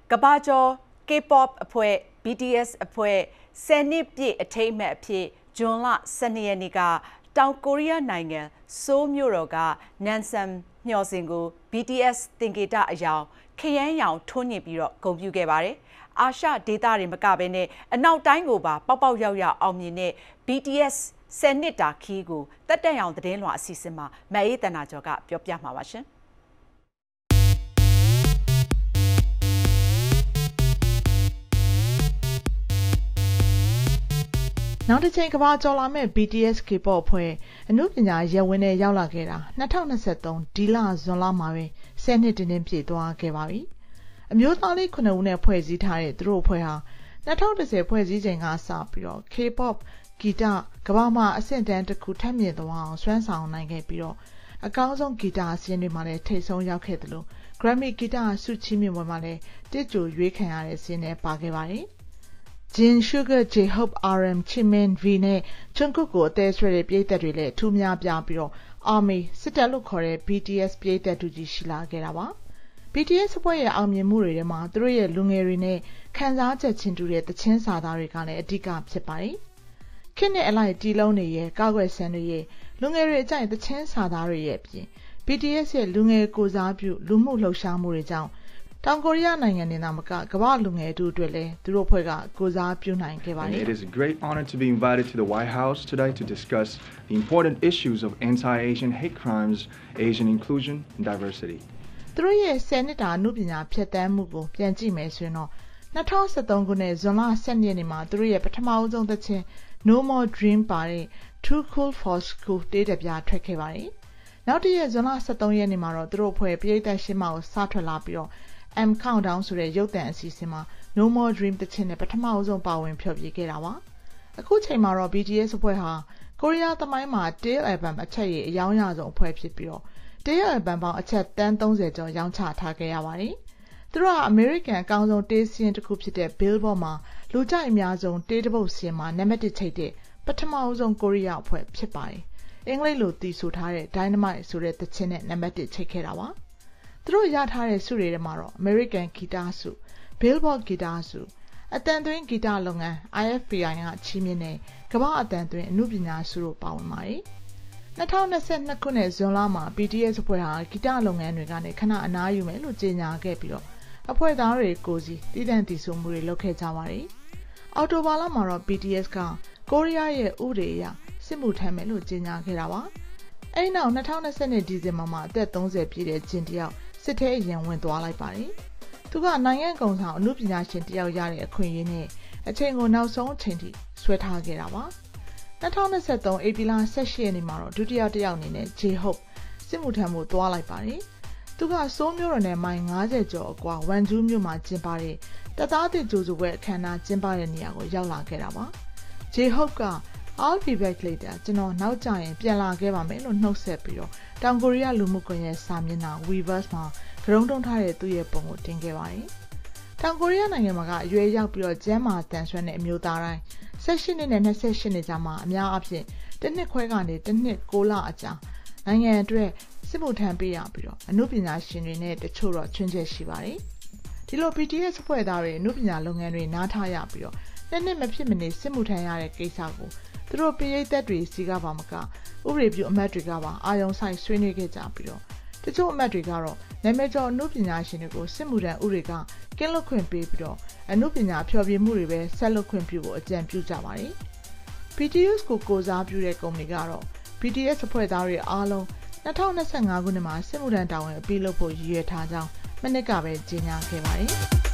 ကဘာကျော် K-pop အဖွဲ့ BTS အဖွဲ့10နှစ်ပြည့်အထိမ်းအမှတ်အဖြစ်ဇွန်လ12ရက်နေ့ကတောင်ကိုရီးယားနိုင်ငံဆိုးမြို့တော်ကနန်ဆမ်မျှော်စင်ကို BTS သင်္ကေတအယောင်ခရမ်းရောင်ထွန်းညှင်ပြီးတော့ဂုဏ်ပြုခဲ့ပါတယ်။အာရှဒေသတွေမကဘဲနဲ့အနောက်တိုင်းကိုပါပေါက်ပေါက်ရောက်ရောက်အောင်မြင်တဲ့ BTS 10နှစ်တာခီးကိုတက်တက်ရောင်သတင်းလွှာအစီအစဉ်မှာမအေးတနာကျော်ကပြောပြမှာပါရှင်။နောက်တစ်ချိန်ကမ္ဘာကျော်လာမဲ့ BTS K-pop အဖွဲ့အမှုပညာရပ်ဝန်းနဲ့ရောက်လာခဲ့တာ2023ဒီလဇွန်လမှာပဲ10နှစ်တင်းပြည့်သွားခဲ့ပါပြီ။အမျိုးသားလေး9ဦးနဲ့ဖွဲ့စည်းထားတဲ့သူတို့အဖွဲ့ဟာ2010ဖွဲ့စည်းချိန်ကစပြီးတော့ K-pop ဂီတကမ္ဘာမှာအဆင့်တန်းတစ်ခုထပ်မြင့်သွားအောင်စွမ်းဆောင်နိုင်ခဲ့ပြီးတော့အကောင်းဆုံးဂီတအစင်းတွေမှာလည်းထိပ်ဆုံးရောက်ခဲ့တယ်လို့ Grammy ဂီတဆုချီးမြှင့်ပွဲမှာလည်းတစ်ကြိုရွေးခံရတဲ့စင်းနဲ့ပါခဲ့ပါတယ်။ Jin Sugar J-Hope RM Jimin V နဲ့ Jungkook ကိုအသေးဆွဲတဲ့ပြည်သက်တွေလည်းထူးများပြပြီးတော့ Army စစ်တပ်လို့ခေါ်တဲ့ BTS ပြည်သက်တူကြီးရှိလာခဲ့တာပါ။ BTS အဖွဲ့ရဲ့အောင်မြင်မှုတွေထဲမှာသူတို့ရဲ့လူငယ်တွေနဲ့ခံစားချက်ချင်းတူတဲ့သချင်းစာသားတွေကလည်းအဓိကဖြစ်ပါတယ်။ခေတ်နဲ့အလိုက်တီလုံးတွေရဲ့ကောက်ွယ်ဆန်းတွေရဲ့လူငယ်တွေအကြိုက်သချင်းစာသားတွေရဲ့အပြင် BTS ရဲ့လူငယ်ကိုစားပြုလူမှုလှုပ်ရှားမှုတွေကြောင့်တောင်ကိုရီးယားနိုင်ငံနဲ့ကမ္ဘာလူငယ်တို့အတွက်လည်းသူတို့အဖွဲ့ကကိုစားပြုနိုင်ခဲ့ပါတယ်။ It is a great honor to be invited to the White House today to discuss the important issues of anti-Asian hate crimes, Asian inclusion and diversity. သူတို့ရဲ့10နှစ်တာအမှုပညာဖြတ်သန်းမှုကိုပြန်ကြည့်မယ်ဆိုရင်တော့2013ခုနှစ်ဇွန်လ12ရက်နေ့မှာသူတို့ရဲ့ပထမအဆုံးသချင်း No More Dream ပါတဲ့ Too Cool for School တေးတပြားထွက်ခဲ့ပါတယ်။နောက်တစ်ရက်ဇွန်လ13ရက်နေ့မှာတော့သူတို့အဖွဲ့ပြည်သက်ရှင်းမကိုစထွက်လာပြီးတော့M Countdown ဆိုတဲ့ရုပ်သံအစီအစဉ်မှာ No More Dream တခြင်းနဲ့ပထမအဆုံးပါဝင်ဖျော်ဖြေခဲ့တာပါ။အခုချိန်မှာတော့ BTS အဖွဲ့ဟာကိုရီးယားသမိုင်းမှာ Tail Album အချက်ရည်အယောင်ရဆုံးအဖွဲ့ဖြစ်ပြီးတော့ Tail Album ပေါင်းအချက်တန်း30ကျော်ရောင်းချထားခဲ့ရပါတယ်။သူတို့ကအမေရိကန်အကောင်းဆုံးတေးစင်းတစ်ခုဖြစ်တဲ့ Billboard မှာလူကြိုက်အများဆုံးတေးတစ်ပုတ်စင်းမှာနံပါတ်1ချိတ်တဲ့ပထမဆုံးကိုရီးယားအဖွဲ့ဖြစ်ပါတယ်။အင်္ဂလိပ်လိုတည်ဆိုထားတဲ့ Dynamite ဆိုတဲ့သချင်းနဲ့နံပါတ်1ချိတ်ခဲ့တာပါ။သူတို့ရထားတဲ့ဆုတွေထဲမှာတော့ American ဂီတဆု Billboard ဂီတဆုအတန်သွင်းဂီတလုပ်ငန်း IFPI ကချီးမြှင့်တဲ့ကမ္ဘာအတန်သွင်းအမှုပညာဆုတို့ပါဝင်ပါတယ်။2022ခုနှစ်ဇွန်လမှာ BTS အဖွဲ့ဟာဂီတလုပ်ငန်းတွေကနေခဏအနားယူမယ်လို့ကြေညာခဲ့ပြီးတော့အဖွဲ့သားတွေကိုစီတည်တံ့တည်ဆိုမှုတွေလုပ်ခဲ့ကြပါတယ်။အော်တိုဘာလမှာတော့ BTS ကကိုရီးယားရဲ့ဥပဒေအရစစ်မှုထမ်းမယ်လို့ကြေညာခဲ့တာပါ။အဲဒီနောက်2020ဒီဇင်ဘာမှာအသက်30ပြည့်တဲ့ဂျင်တယောက်စစ်ထဲအရင်ဝင်သွားလိုက်ပါတယ်။သူကနိုင်ငံကုန်ဆောင်အမှုပညာရှင်တယောက်ရတဲ့အခွင့်အရေးနဲ့အချိန်ကိုနောက်ဆုံးအချိန်ထိဆွဲထားခဲ့တာပါ။2023ဧပြီလ18ရက်နေ့မှာတော့ဒုတိယတယောက်အနေနဲ့ J-Hope စစ်မှုထမ်းဖို့သွားလိုက်ပါတယ်။သူကဆိုးမြို့တော်နဲ့မိုင်90ကျော်အကွာဝမ်ဂျူးမြို့မှာကျင်းပတဲ့တပ်သားသစ်ကြိုဆိုပွဲအခမ်းအနားကျင်းပတဲ့နေရာကိုရောက်လာခဲ့တာပါ။ J-Hope ကI'll be back later ကျွန်တော်နောက်ကျရင်ပြန်လာခဲ့ပါမယ်လို့နှုတ်ဆက်ပြီးတော့တောင်ကိုရီးယားလူမှုကွန်ရက်စာမျက်နှာ Weverse မှာဂရုံးတုံးထားတဲ့သူ့ရဲ့ပုံကိုတင်ခဲ့ပါတယ်။တောင်ကိုရီးယားနိုင်ငံမှာကအရွယ်ရောက်ပြီးတော့ကျန်းမာတန်ဆွမ်းတဲ့အမျိုးသားတိုင်း18နှစ်နဲ့28နှစ်ကြားမှာအများအပြားတစ်နှစ်ခွဲကနေတစ်နှစ်6လအကြာနိုင်ငံအတွက်စစ်မှုထမ်းပေးရပြီးတော့အမှုပညာရှင်တွေနဲ့တချို့တော့ချွင်းချက်ရှိပါတယ်။ဒီလို BTS အဖွဲ့သားတွေအမှုပညာလုပ်ငန်းတွေနားထားရပြီးတော့နှစ်မဖြစ်မနေစစ်မှုထမ်းရတဲ့ကိစ္စကိုသူတို့ပြည်သက်တွေစီကပါမကဥပဒေပြုအမတ်တွေကပါအာရုံစိုက်ဆွေးနွေးခဲ့ကြပြီးတော့တချို့အမတ်တွေကတော့နာမည်ကျော်အမှုပညာရှင်တွေကိုစစ်မှုထမ်းဥပဒေကကင်းလွတ်ခွင့်ပေးပြီးတော့အမှုပညာဖျော်ဖြေမှုတွေပဲဆက်လုပ်ခွင့်ပြုဖို့အကြံပြုကြပါတယ်။ BTS ကိုစားပြုတဲ့ကုမ္ပဏီကတော့ BTS အဖွဲ့သားတွေအားလုံး2025ခုနှစ်မှာစစ်မှုထမ်းတာဝန်အပြီးလုပ်ဖို့ရည်ရွယ်ထားကြောင်းမနစ်ကပဲကြေညာခဲ့ပါတယ်။